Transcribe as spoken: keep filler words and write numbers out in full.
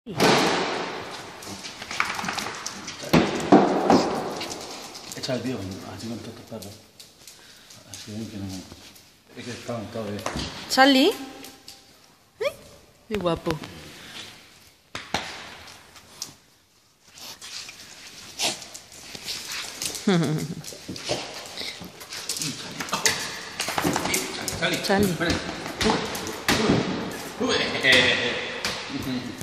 Echa el tío, así con todos estos perros. Así ven que no... Es que están todos bien. ¿Charlie? ¿Eh? Qué guapo. Charlie, Charlie. Charlie.